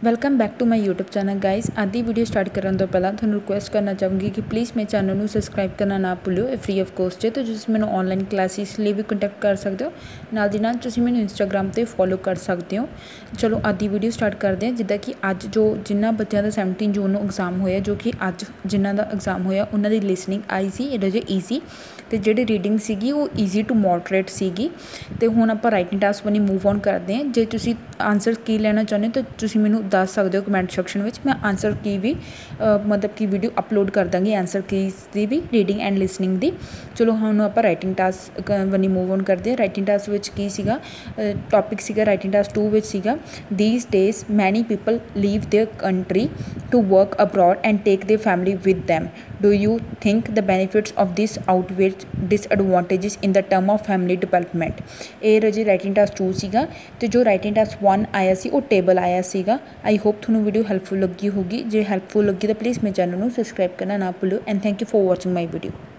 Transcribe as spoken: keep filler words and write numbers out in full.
Welcome back to my YouTube channel guys. ਅੱਜ ਦੀ video start ਕਰਨ ਤੋਂ ਪਹਿਲਾਂ ਤੁਹਾਨੂੰ ਰਿਕੁਐਸਟ ਕਰਨਾ ਚਾਹੂੰਗੀ ਕਿ ਪਲੀਜ਼ ਮੇਰੇ ਚੈਨਲ ਨੂੰ ਸਬਸਕ੍ਰਾਈਬ ਕਰਨਾ ਨਾ ਭੁੱਲਿਓ। ਇਹ ਫ੍ਰੀ ਆਫ ਕੋਸਟ ਹੈ ਤੇ ਤੁਸੀਂ ਮੈਨੂੰ ਆਨਲਾਈਨ ਕਲਾਸਿਸ ਲਈ ਵੀ ਕੰਟੈਕਟ ਕਰ ਸਕਦੇ ਹੋ। ਨਾਲ ਦੀ ਨਾਲ ਤੁਸੀਂ ਮੈਨੂੰ ਇੰਸਟਾਗ੍ਰਾਮ 'ਤੇ ਫੋਲੋ ਕਰ ਸਕਦੇ ਹੋ। ਚਲੋ ਅੱਜ ਦੀ ਵੀਡੀਓ ਸਟਾਰਟ ਕਰਦੇ ਹਾਂ। ਜਿੱਦਾਂ ਕਿ ਅੱਜ ਜੋ ਜਿਨ੍ਹਾਂ ਬੱਚਿਆਂ ਦਾ ਸੈਵਨਟੀਨ ਜੂਨ ਨੂੰ ਐਗਜ਼ਾਮ ਹੋਇਆ, ਜੋ ਕਿ ਅੱਜ ਜਿਨ੍ਹਾਂ ਦਾ ਐਗਜ਼ਾਮ ਹੋਇਆ ਉਹਨਾਂ ਦੀ ਲਿਸਨਿੰਗ ਆਈ ਸੀ ਇਹਦੇ 'ਚ ਈਜ਼ੀ, ਅਤੇ ਜਿਹੜੀ ਰੀਡਿੰਗ ਸੀਗੀ ਉਹ ਈਜ਼ੀ ਟੂ ਮੋਡਰੇਟ ਸੀਗੀ। ਅਤੇ ਹੁਣ ਆਪਾਂ ਰਾਈਟਿੰਗ ਟਾਸਕ ਬਣੀ ਮੂਵ ਔਨ ਕਰਦੇ ਹਾਂ। ਜੇ ਤੁਸੀਂ ਆਨਸਰ ਕੀ ਲੈਣਾ ਚਾਹੁੰਦੇ ਹੋ ਤਾਂ ਤੁਸੀਂ ਮੈਨੂੰ ਦੱਸ ਸਕਦੇ ਹੋ ਕਮੈਂਟ ਸੈਕਸ਼ਨ ਵਿੱਚ। ਮੈਂ ਆਨਸਰ ਕੀ ਵੀ ਮਤਲਬ ਕਿ ਵੀਡੀਓ ਅਪਲੋਡ ਕਰ ਦਾਂਗੀ ਆਨਸਰ ਕੀਜ਼ ਦੀ ਵੀ, ਰੀਡਿੰਗ ਐਂਡ ਲਿਸਨਿੰਗ ਦੀ। ਚਲੋ ਹੁਣ ਆਪਾਂ ਰਾਈਟਿੰਗ ਟਾਸਕ ਬਣੀ ਮੂਵ ਔਨ ਕਰਦੇ ਹਾਂ। ਰਾਈਟਿੰਗ ਟਾਸਕ ਵਿੱਚ ਕੀ ਸੀਗਾ, ਟੋਪਿਕ ਸੀਗਾ ਰਾਈਟਿੰਗ ਟਾਸਕ ਟੂ ਵਿੱਚ ਸੀਗਾ these days many people leave their country to work abroad and take their family with them. Do you think the benefits of this outweigh disadvantages in the term of family development. ਇਹ ਰਜੀ writing task to ਸੀਗਾ। ਅਤੇ ਜੋ writing task one ਆਇਆ ਸੀ ਉਹ table ਆਇਆ ਸੀਗਾ। I hope ਤੁਹਾਨੂੰ ਵੀਡੀਓ ਹੈਲਪਫੁਲ ਲੱਗੀ ਹੋਊਗੀ। ਜੇ ਹੈਲਪਫੁਲ ਲੱਗੀ ਤਾਂ ਪਲੀਜ਼ ਮੇਰੇ ਚੈਨਲ ਨੂੰ ਸਬਸਕ੍ਰਾਈਬ ਕਰਨਾ ਨਾ ਭੁੱਲਿਓ। And thank you for watching my video.